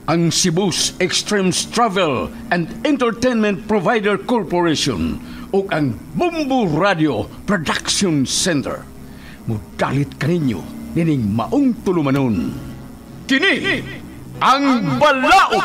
ang Cebu's Extremes Travel and Entertainment Provider Corporation o ang Bumbu Radio Production Center. Mudalit kaninyo nining maong tulumanon. Kini ang Balaod!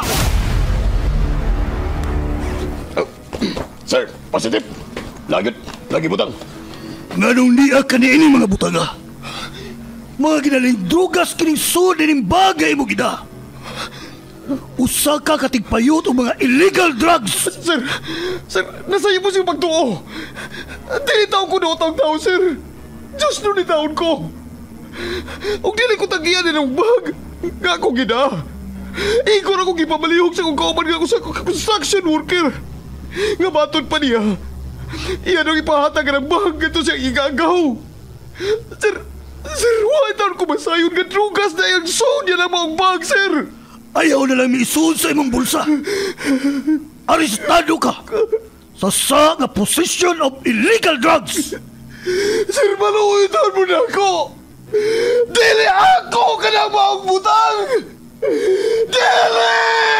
Sir, positive. Lagi butang. Nganong niya kaniini mga butanga? Mga ginaling drugas kining sud ining bagay mo gida. Usa ka katigpayot o mga illegal drugs. Sir, nasayo po siyang pagtuo. Tinitaon ko doon ang tao, sir. Diyos no ni taon ko. Huwag dili ko tagiyan ng bag. Nga ako gina. Igor ako gipamalihog sa kong kauban nga ako sa construction worker. Nga batod pa niya. Iyan ang ipahatag ng bag ito siyang igagaw. Sir, why taon ko masayon nga drugas na yung soon niya lang mga bag, sir. Ayaw na lang miisuon sa imong bulsa. Arestado ka sa nga possession of illegal drugs. Sir, maluwitan mo na ako. Dili ako ka na maong butang. Dili!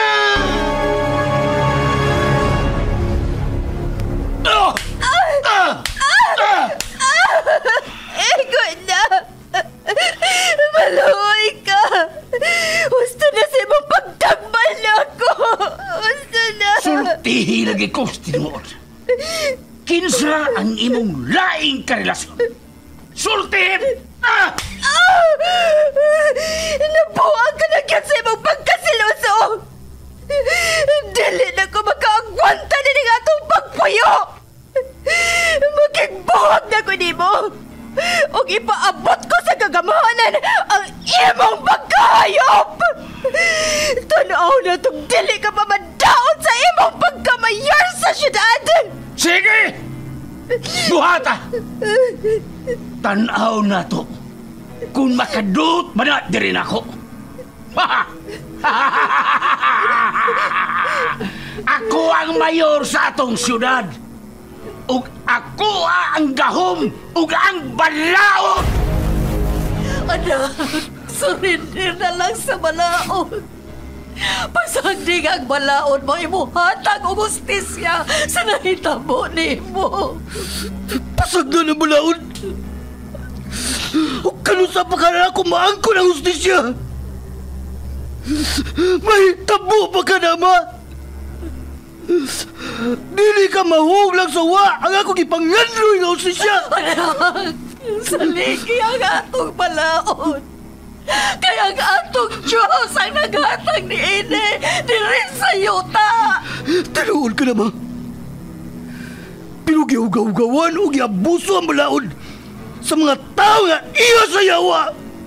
Ego na! Maluoy ka! Gusto na sa imong pagtagbal na ako! Gusto na! Sultihi lagi ko, tinuod. Kinsa ang imong laing karelasyon? Sultihin! Nabuang ka na gyud sa imong pagkasiloso! Dili na ko makaagwanta na ning atong pagpuyo! Magigbuhag na ko nimo! O ipaabot ko sa kagamahanan ang imong pagkahayop! Tanaw na itong dili ka mamadaon sa imong pagkamayor sa syudad! Sige! Buhata! Tanaw na to. Kung makadut, manat din rin ako. Ako ang mayor sa atong syudad. Ug ako ang gahom ug ang balaod. Anak, surrender na lang sa balaod. Pasagdig ang balaod mo, imuhatag o justisya sa nahitabo nimo. Pasag na ng balaod. O kanusa pa ka na ako maangko ng justisya. May tabo pa ka na, ma. Dili ka mahuglang sa wa ang ako gipangandroy ng justisya. Anak, saligi ang atong balaod. Kaya ang atong Diyos ang naghatag ni Ine diri sa yuta. Tinuod ka na, ma. Pero giugaw-gawan o giabuso ang balaod sa mga tao nga iya sa yawa.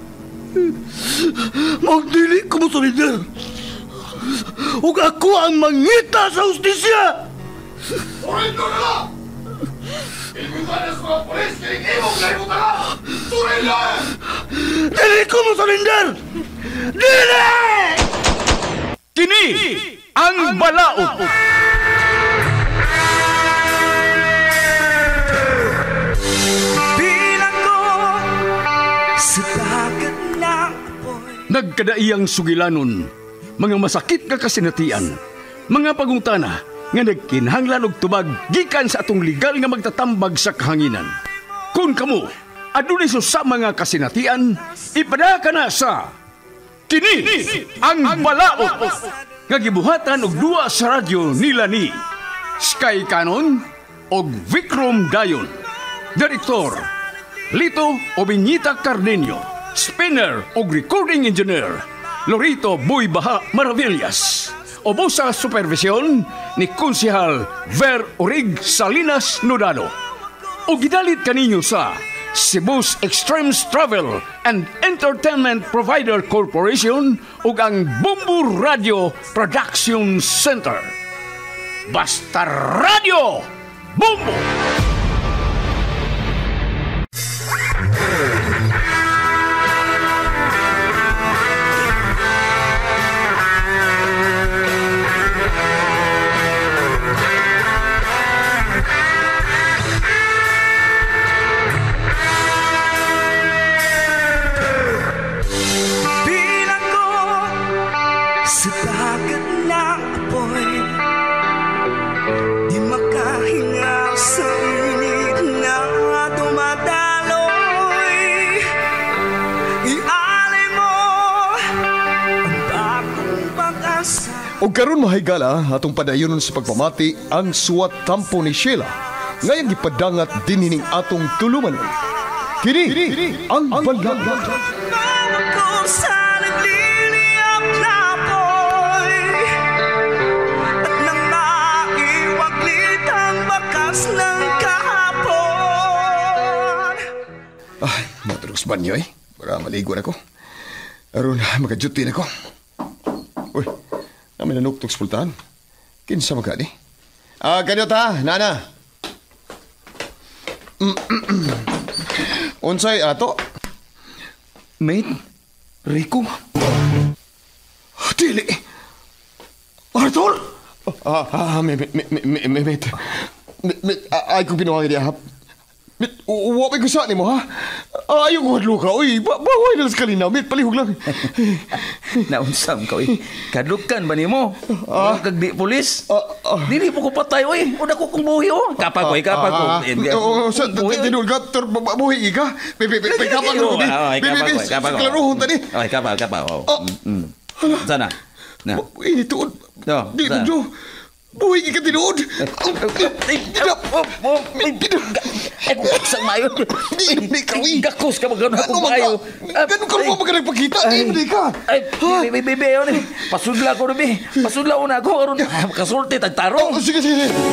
Magdili ko mo solider. Ug ako ang mangita sa justisya. Surrender na lang! Inimutan na sa mga polis, kinikimog na imutan na! Surrender! Dili ko mo solider! Dili! Kini ang Balaod. Bilang ko sa dagat ng apoy. Nagkadaiyang sugilanon, mga masakit nga kasinatian, mga pagungtana nga nagkinahanglan og tubag gikan sa atong legal nga magtatambag sa kahanginan. Kung kamo adunay sa mga kasinatian, ipadaka na sa Kini ang Balaod nga gibuhatan og duwa sa radyo nila ni Sky Canon og Vikram Dayon. Direktor Lito Obiñita Cardenio. Spinner og recording engineer Lorito Boy Baha Maravillas. Obo sa supervisyon ni Konsehal Ver Orig Salinas Nodano. O gidalit kaninyo sa Cebu's Extremes Travel and Entertainment Provider Corporation ug ang Bumbu Radio Production Center. Basta Radio Bumbu! sa dagat ng apoy, di makahinga sa init na dumadaloy. Ialay mo ang bagong pag-asa. O karon mahigala atong padayonon sa pagpamati ang suwat tampo ni Sheila ngayong ipadangat dinining atong tulumanon. Kini ang balag. Ako sa nagliliyap na apoy at nang maiwaglit ang bakas ng kahapon. Ay, matulog sa banyo para maligo na ko. Aron, magaduty na ko. Uy, namin nanuktok sa pultahan. Kinsa magani? Ganyo ta, nana. Unsay ato? Mate, Rico. Dili. Arthur? Mate. Ay kong pinuha niya, ha? Wapay ko saan mo, ha? Ayaw ko hadlo ka. Uy, baway na sa kalina. Mate, palihog lang. Naunsam ka, uy. Kadlukan ba ni mo? Kag di polis? Dili po ko patay, uy. Una ko kong buhi, oh. Kapag, uy, kapag. Sa tinul ka, buhi ka. Kapag ko, kapag. Klaruhon tani. Ay, kapag, oh. Sana? Na. Ini tuod. Dili mo, Jo. Buhi ka tinuod. Ay, isang mayo. Hindi ka, uy. Gakos ka magano'n akong mayo. Ganun ka mo magpakita. Hindi ka. Ay, bebe, yun eh. Pasudla ko, bebe. Pasudla ko na ako. Kasulti, tagtarong. Sige.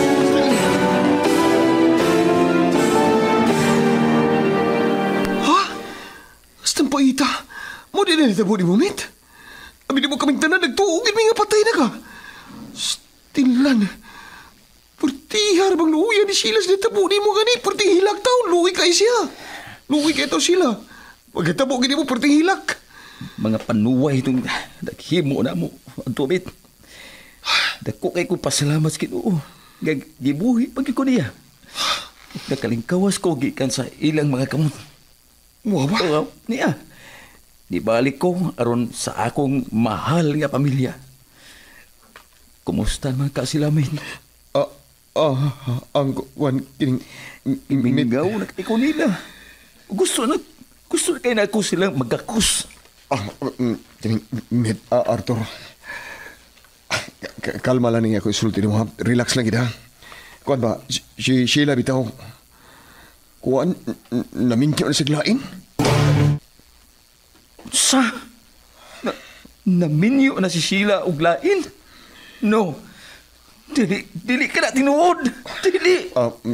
Ha? Astang paita. Mo din na nitabo ni Mumit. Abi di mo kaming tanan nagtuugin may nga patay na ka. Tinlan. Purtihar bang luuyan ni Sheila sa nitabo ni mo gani. Purtihilak taon. Luuy kay siya. Luuy kay ito sila. Pagkatabo gini mo purtihilak. Mga panuway itong naghimo na mo. Ang tubit. Dako kay ko pasalamat sa Ginoo. Gibuhi pag ko niya. Nakalingkawas ko gikan sa ilang mga kamot. Mo ba? Niya. Di balik ko aron sa akong mahal nga pamilya. Kumusta man ka sila, men? Ang wan kining Mingaw na ko nila. Gusto na kayo na ako silang magakus. Arthur. Kalma lang niya ako isulti mo, ha? Relax lang kita. Kuan ba, si Sheila bitaw. Kuan, namingkyo na siglain? Sa? Naminyo na si Sheila og lain? No. Dili ka na tinuod. Dili.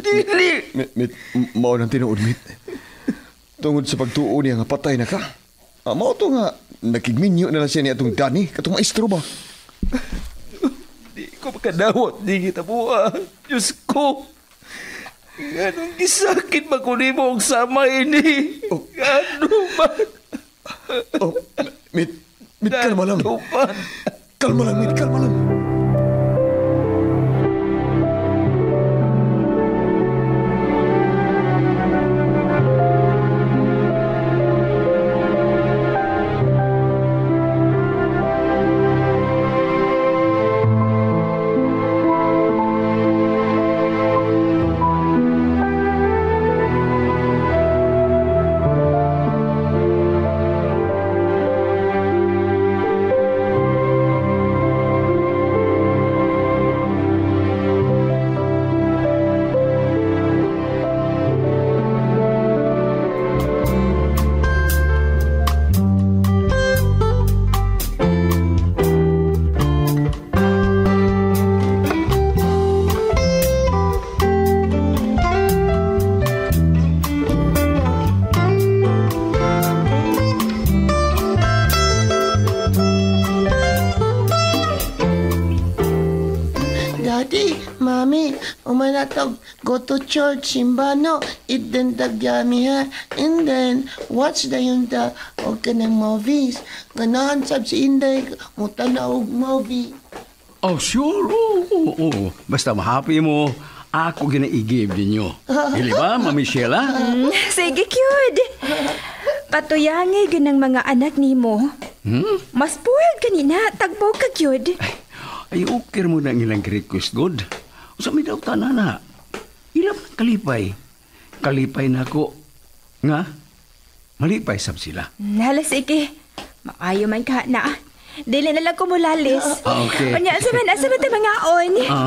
Mao nang tinuod, mit. Tungod sa pagtuo niya nga patay na ka. Mao to nga, nakigminyo na lang siya niya itong Dani, katong maestro ba? Di ko makadawat, di kita buha. Diyos ko. Anong gisakit ba ko ni mo ang sama ini? Ano ba? Mit, kalma lang. Kalma lang, mit, kalma lang. Daddy, Mommy, umanatog, go to church, simbano, eat then tagyamiha, and then watch the okay ng movies. Ganahan sab si Inday, mutanaw og movie. Oh, sure. Oo. Basta mahappy mo, ako gina-i-give ninyo. Hili ba, Mami Sheila? Sige, cute. Patuyangi ganang mga anak nimo. Mas puwag kanina, tagbaw ka gyud. Ay, okay mo na ang ilang request, God. Usa may daw tanana. Ilang kalipay. Kalipay na ako. Nga, malipay sab sila. Hala, sige. Maayo man ka na. Dili na lang ko mulalis. Okay. Unya, asa man tayo mga on.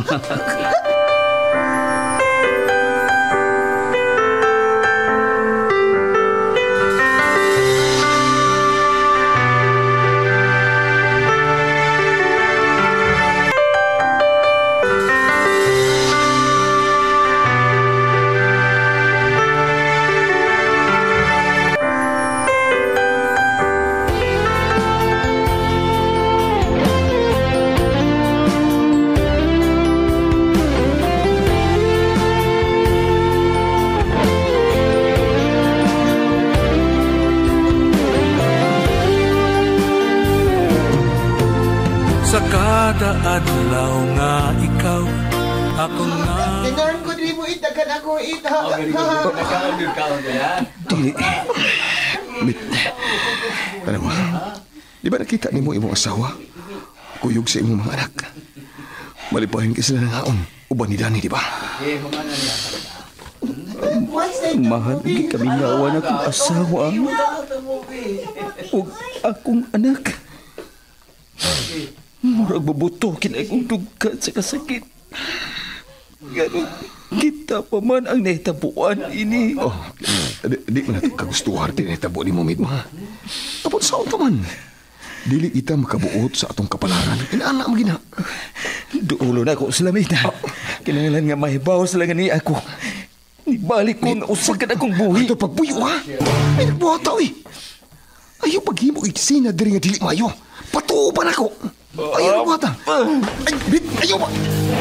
Sa kada adlaw nga ikaw, ako nga. Tinorn ko di mo itagan ako ita. Dili. Bit. Alam mo, di ba nakita ni mo imong asawa? Kuyog sa imong mga anak. Malipahin ka sila ng haon. Uban ni Dani, di ba? Mahal lagi kami ngawan akong asawa. Ug akong anak. Murag babuto kinay kong dugan sa kasakit. Ganun, kita pa man ang nahitabuan ini. Oh, di mo na ito kagustuhan din na tabo ni mo, mid mo, ha? Tapos saan ka man? Dili kita makabuot sa atong kapalaran. Inaana mo gina. Duulo na ako sa lamay na. Kinahanglan nga mahibaw sa langan ni ako. Nibalik ko nga usagan akong buhi. Ito pagbuyo, ha? Ay, nagbuhataw, eh. Ayaw paghimo itisina diri nga dili mayo. Patuo pa na ko. Ayaw nagbuhataw. Ay, bit, ayaw ba?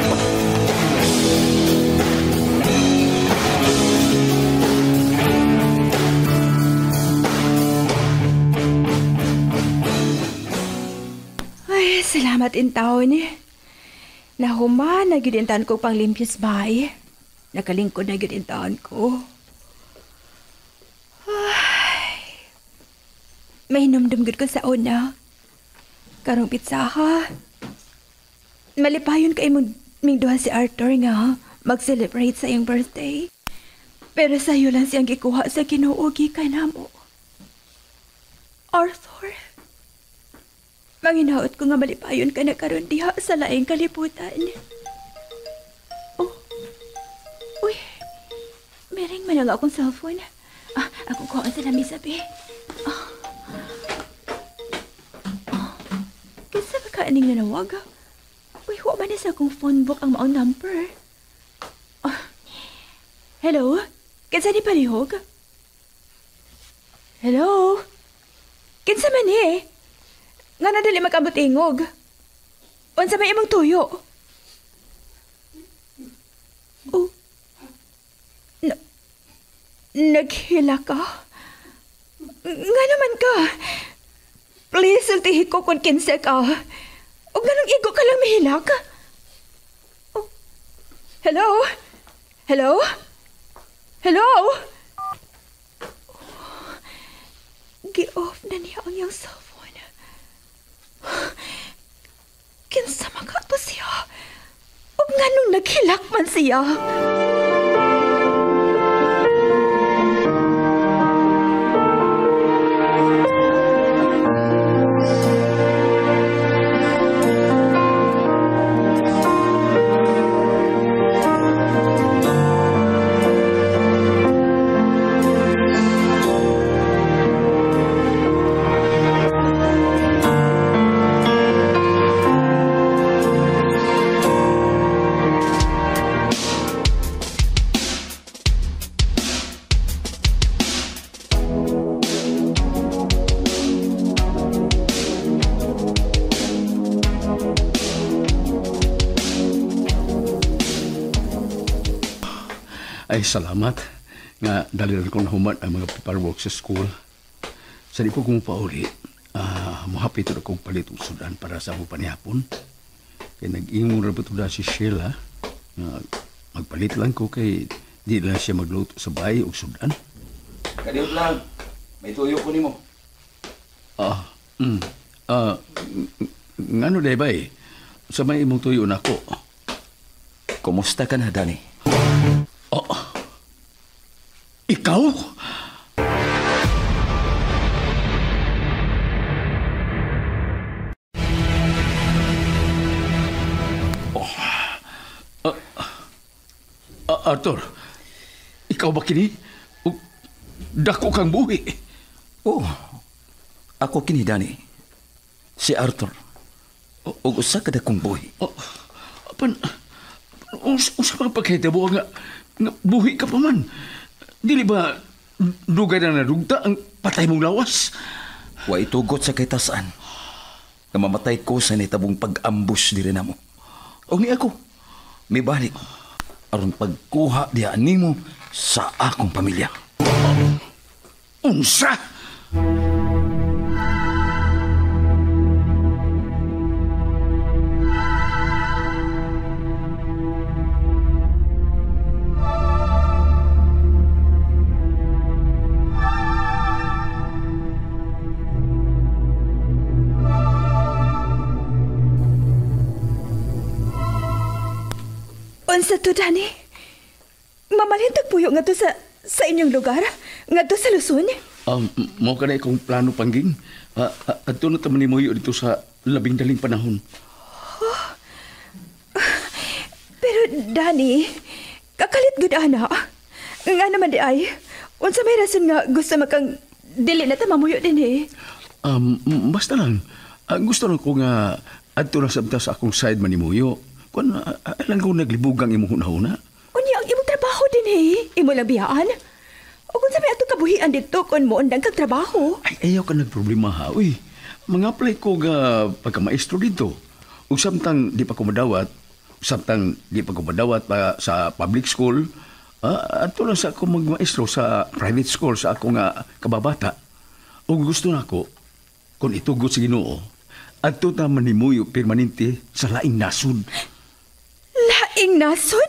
Ay, salamat in taon eh. Nahuman na gidintan ko pang limpias bahay. Nakalingkod na gidintan ko. Ay, may numdum gud ko sa una. Karong pitsaha. Malipayon kay ming duha si Arthur nga mag-celebrate sa iyang birthday. Pero sa'yo lang siyang gikuha sa kinuugi ka na mo. Arthur, manginaot ko nga malipayon ka na karon diha sa laing kalibutan. Oh, uy, mering man ang akong cellphone. Akong kuhaan sa lamisa, be. Kinsa ba ka aning nanawag? Uy, huwag ba na sa akong phone book ang maong number? Hello? Kinsa ni palihog? Hello? Kinsa man eh? Nga nadali magkabutingog. Unsa may imong tuyo? Oh. Naghila ka? Nga naman ka? Please, sultihi ko kung kinsa ka. O ganang igo ka lang mahilak? Oh. Hello? Hello? Hello? Gi-off na niya ang iyang cellphone. Kinsa makato siya? O nga nung naghilak man siya? Ay, salamat nga dalilan ko nahuman ang mga paperwork sa school. Sa di ko kong pauli, muhapit na kong palit ang sudan para sa akong panihapon. Kaya nag-ingong rabot na si Sheila. Magpalit lang ko kay di lang siya magluto sa bahay o sudan. Kadiot lang. May tuyo ko ni mo. Ngano day bay? Sa may imong tuyo na ko. Kumusta ka na, Danny? Ikaw? Arthur, ikaw ba kini? Dako kang buhi. Oh, ako kini, Danny. Si Arthur. O usa ka dakong buhi. Usa pa pagkahitabo nga buhi ka pa man. Dili ba dugay na nadugta ang patay mong lawas? Wa itugot sa kaytasan. Na mamatay ko sa nitabong pag-ambush diri namo. O ni ako, may balik. Aron pagkuha diha nimo sa akong pamilya. Unsa? Unsa to, Danny? Mamalintag puyo nga to sa inyong lugar? Nga to sa Luzon? Mao ka na ikong plano, Pangging. Adto na taman ni Moyo dito sa labing daling panahon. Pero, Danny, kakalit gud ana. Nga naman di ay, unsa may rason nga gusto makang dili na ta mamuyo din eh? Basta lang. Gusto lang ko nga adto na sabta sa akong side man ni Moyo. Kung alam ko naglibugang imo hunahuna. Unya ang imong trabaho din eh. Imo labiyaan. O kung sabi ato kabuhian dito kung mo undang kag trabaho. Ay, ayaw ka nagproblema ha. Uy, mga-apply ko ga pagka-maestro dito. O samtang di pa ko madawat, samtang di pa ko madawat pa sa public school, ato lang sa ako mag-maestro sa private school sa ako nga kababata. O gusto na ako, kung itugot sa Ginoo, ato na manimuyo permanente sa laing nasod. Laing nasod?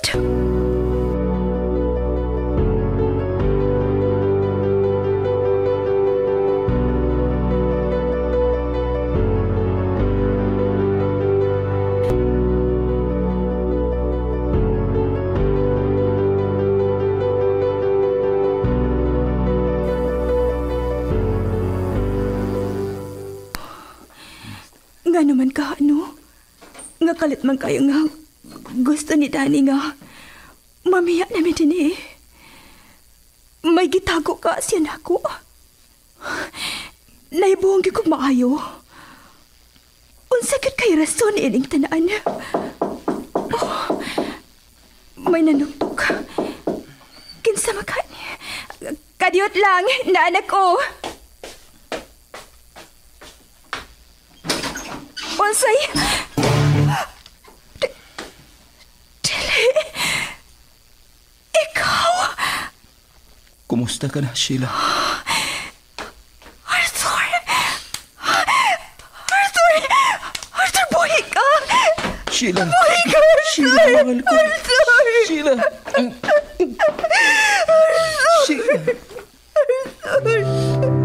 Nga naman ka, ano? Nga kalit man kayo nga gusto ni Danny nga mamiya namin din eh. May gitago ka siya na ako. Naibuhong ko maayo. Unsakit kay rason ining tanaan. May nanuktok. Kinsa makan. Kadiyot lang, naanak ko. Unsay? Dili. Ikaw? Kumusta ka na, Sheila? Arthur! Arthur, buhay ka! Sheila! Buhay ka, Arthur! Sheila, mahal ko! Arthur! Sheila! Sheila! Arthur!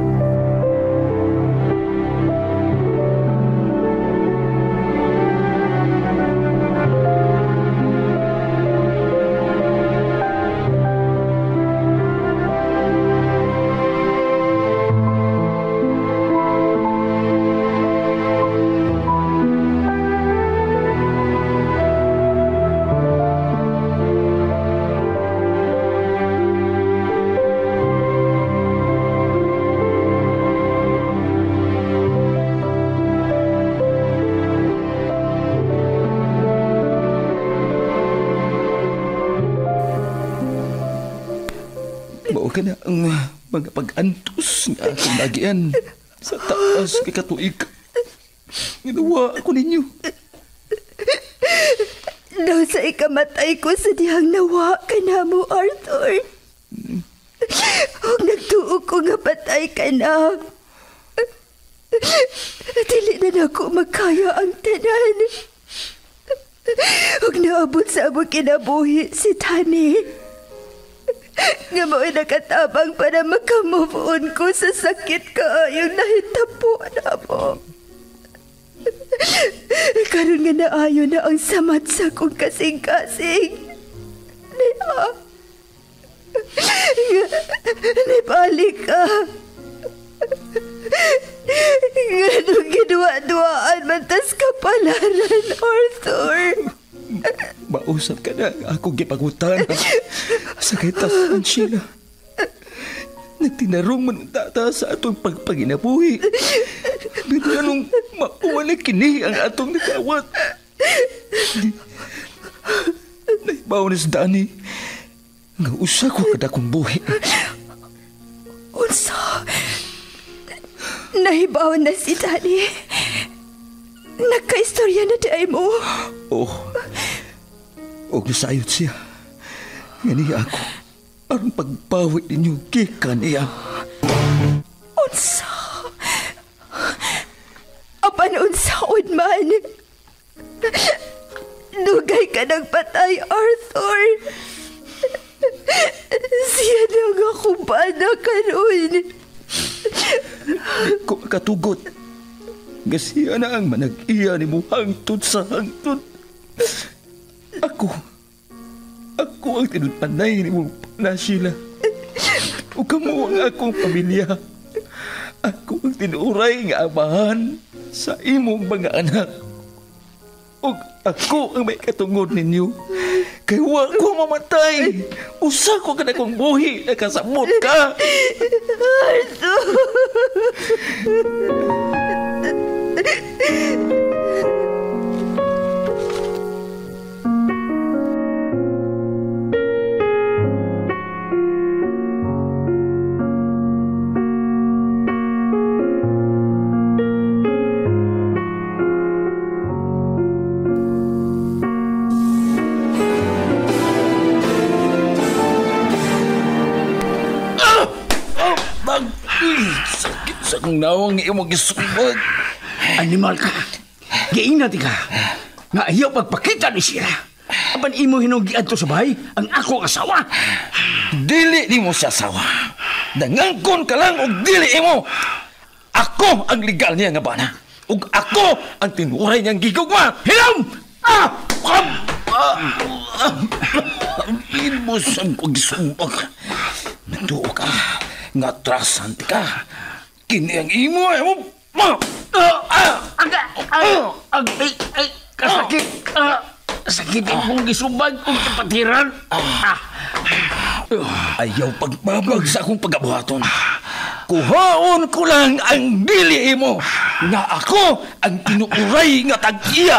Mao ka na ang mga pag-antos nga akong nagian sa taas kay katuig. Ginawa ako ninyo. Daw sa ikamatay ko sa dihang nawa ka na mo, Arthur. Huwag nagtuo ko nga patay ka na. Dili na ako magkaya ang tanan. Huwag naabot sa among kinabuhi si Tani. Nga mo'y nakatabang para makamove on ko sa sakit ka yung nahitapo na mo. Karon nga naayo na ang samat sa kong kasing-kasing. Nibalik ka. Ganong ginawa-duwaan mantas kapalaran, Arthur. Mausap ka na akong gipagutan. Sakay tasan sila. Nagtinarong man ang tata sa atong pagpaginabuhi. Pero anong mauwalik kini ang atong nagawat. Naibaw na sa Dani. Nga usa ko kada kong buhi. Unsa? Nahibaw na si Dani. Nagkaistorya na day mo. Oh. Og nasayot siya. Ngani ako. Aron pagbawi ninyo gikan niya. Unsa? Apan unsaon man? Dugay ka ng patay, Arthur. Siya lang akong bana karon. Ko katugot. Gasiya na ang manag-iya ni mo hangtod sa hangtod. Ako ang tinunpanay ni mo na sila. O kamo ang akong pamilya. Ako ang tinuray nga amahan sa imong mga anak. O ako ang may katungod ninyo. Kaya wa ko mamatay. Usa ko ka na kong buhi. Nakasamot ka. Sakit sa kong nawang imong gisubag. Animal ka. Giinati ka. Nga ayaw pagpakita ni siya. Apan imo hinugian to sa bahay ang ako asawa. Dili di mo siya asawa. Dangangkon ka lang og dili imo. Ako ang legal niya nga bana. Ug ako ang tinuray niyang gigugma. Hilam! Imo sa pagsumbag. Natuo ka. Nga trasanti ka. Kini ang imo ay mo. Kasakit. Sakit imong gisubag kung kapatiran. Ayaw pagbabag sa akong pagabuhaton. Kuhaon ko lang ang dili imo. Nga ako ang tinuuray nga tag-iya.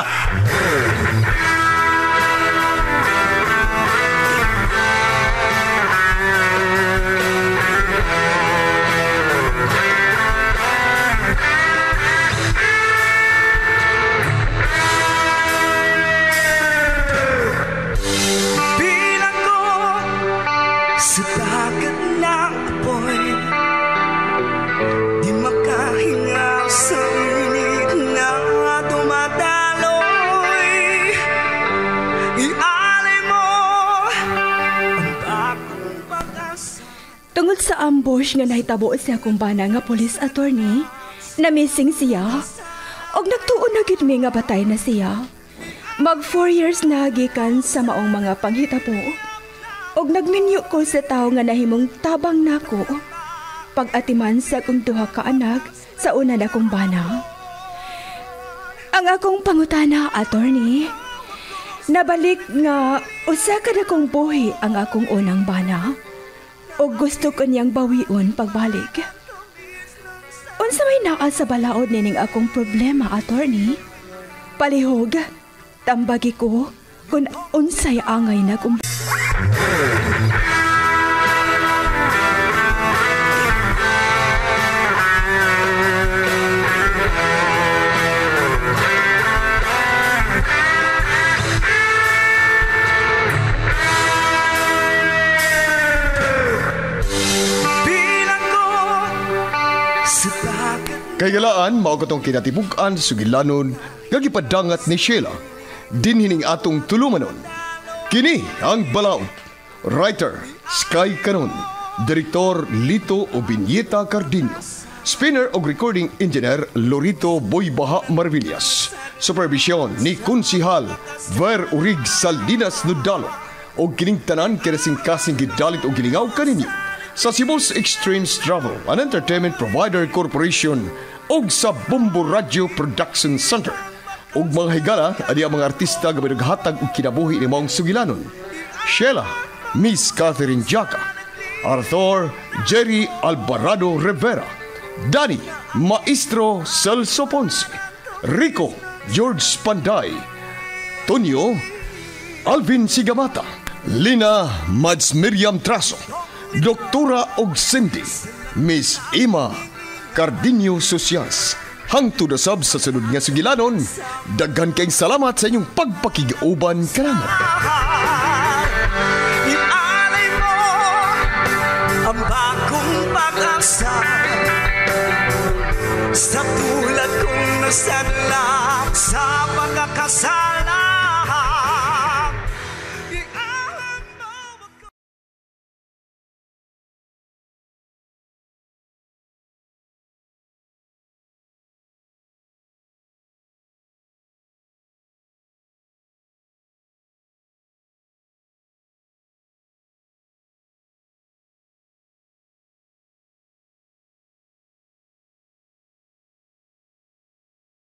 Tungod sa ambush nga nahitabo siya kung bana nga police attorney, na missing siya, og nagtuon na gid mi nga batay na siya. Mag 4 years na gikan sa maong mga panghitabo, og nagminyo ko sa tao nga nahimong tabang nako. Pag-atiman sa akong duha ka anak sa una na kong bana. Ang akong pangutana, attorney, nabalik nga usa ka na kong buhi ang akong unang bana. O gusto ko niyang bawion pagbalik. Unsa may naa sa balaod nining akong problema, attorney? Palihog, tambagi ko kung unsay angay na kung... Kay galaan, mao katong kinatibukan sa sugilanon nga gipadangat ni Sheila dinhining atong tulumanon. Kini ang balaod. Writer Sky Canon, Direktor Lito Obiñeta Cardino, Spinner o recording engineer Lorito Boybaha Marvillas. Supervision ni Kunsihal Ver Urig Saldinas Nudalo o kining tanan kinasing kasing gidalit o gilingaw kaninyo sa Cebu's Extremes Travel and Entertainment Provider Corporation o sa Bumbo Radio Production Center. Og mga higala, adi ang mga artista nga naghatag og kinabuhi ni mong sugilanon. Sheila, Miss Catherine Jaca, Arthur, Jerry Alvarado Rivera, Danny, Maestro Celso Ponce, Rico, George Panday, Tonyo, Alvin Sigamata, Lina Mads Miriam Traso, Doktora og Cindy, Miss Ima Cardinio Socias. Hangtod na sab sa sunod nga sugilanon, daghan kayong salamat sa inyong pagpakigauban kanaman. Inalay mo ang bagong pag-asa sa tulad kong nasadlak sa pagkakasal.